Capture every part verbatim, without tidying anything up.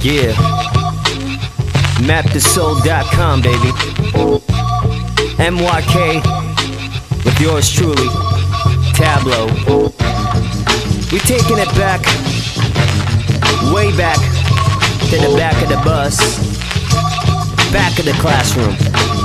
Yeah. map the soul dot com, baby. M Y K with yours truly, Tablo. We taking it back, way back to the back of the bus, back of the classroom.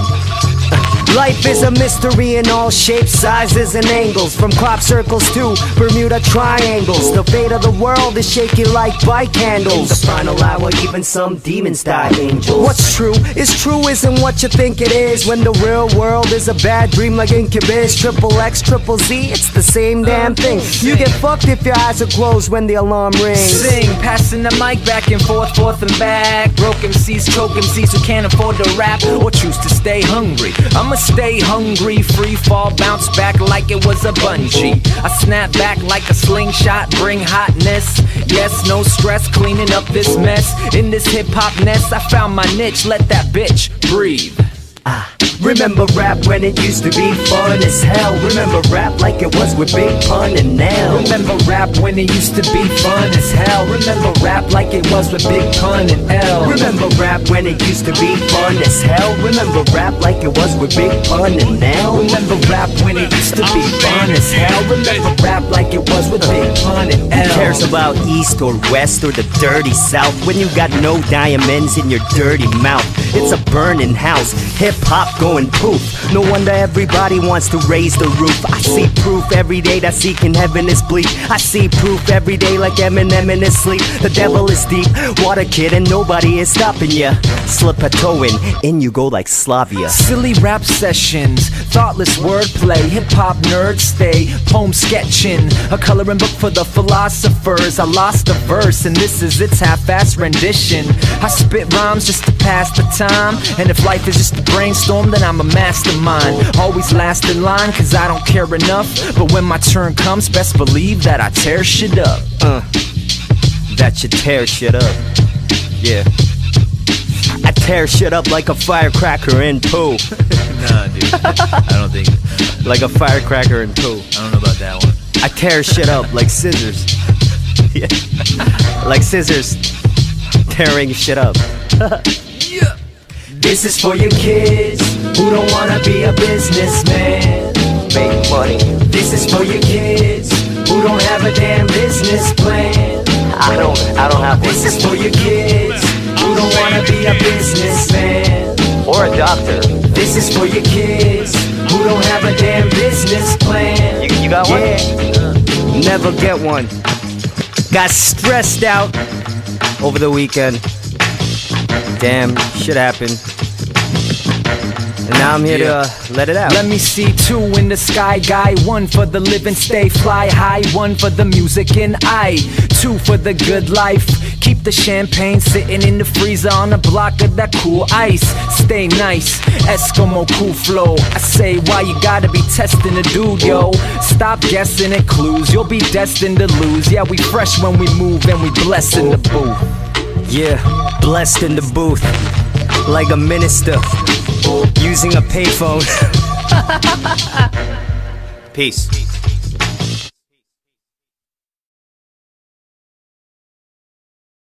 Life is a mystery in all shapes, sizes, and angles. From crop circles to Bermuda triangles. The fate of the world is shaky like bike handles. In the final hour, even some demons die angels. What's true is true isn't what you think it is. When the real world is a bad dream like Incubus. Triple X, triple Z, it's the same damn thing. You get fucked if your eyes are closed when the alarm rings. Sing, passing the mic back and forth, forth and back. Broke M Cs, choke M Cs who can't afford to rap or choose to stay hungry. I'ma stay hungry, free fall, bounce back like it was a bungee. I snap back like a slingshot, bring hotness. Yes, no stress, cleaning up this mess. In this hip-hop nest, I found my niche, let that bitch breathe. Ah. Remember rap when it used to be fun as hell. Remember rap like it was with Big Pun and Nell. Remember rap when it used to be fun as hell. Remember rap like it was with Big Pun and L. Remember rap when it used to be fun as hell. Remember rap like it was with Big Pun and Nell. Remember rap when it used to be fun as hell. Remember rap like it was with Big Pun and L. Who cares about east or west or the dirty south when you got no diamonds in your dirty mouth? It's a burning house, hip-hop going poof. No wonder everybody wants to raise the roof. I see proof every day that seeking heaven is bleak. I see proof every day like Eminem in his sleep. The devil is deep, water kid, and nobody is stopping ya. Slip a toe in, in you go like Slavia. Silly rap sessions, thoughtless wordplay. Hip-hop nerds stay poem sketching. A coloring book for the philosophers. I lost a verse and this is its half-assed rendition. I spit rhymes just to pass the time. And if life is just a brainstorm, then I'm a mastermind. Always last in line cause I don't care enough. But when my turn comes, best believe that I tear shit up. Uh, that you tear shit up. Yeah. I tear shit up like a firecracker in poo. Nah, dude. I don't think. Like a firecracker in poo. I don't know about that one. I tear shit up like scissors. Yeah. Like scissors tearing shit up. Yeah. This is for your kids who don't wanna be a businessman, make money. This is for your kids who don't have a damn business plan. I don't, I don't have one. This is for your kids who don't wanna be a businessman or a doctor. This is for your kids who don't have a damn business plan. You, you got one? Yeah. Never get one. Got stressed out over the weekend. Damn, shit happened. And now I'm here yeah. to uh, let it out. Let me see two in the sky, guy. One for the live and stay fly high. One for the music and I. Two for the good life. Keep the champagne sitting in the freezer on a block of that cool ice. Stay nice, Eskimo cool flow. I say why you gotta be testing the dude, yo. Stop guessing at clues, you'll be destined to lose. Yeah, we fresh when we move and we bless in the booth. Yeah, blessed in the booth, like a minister using a payphone. Peace.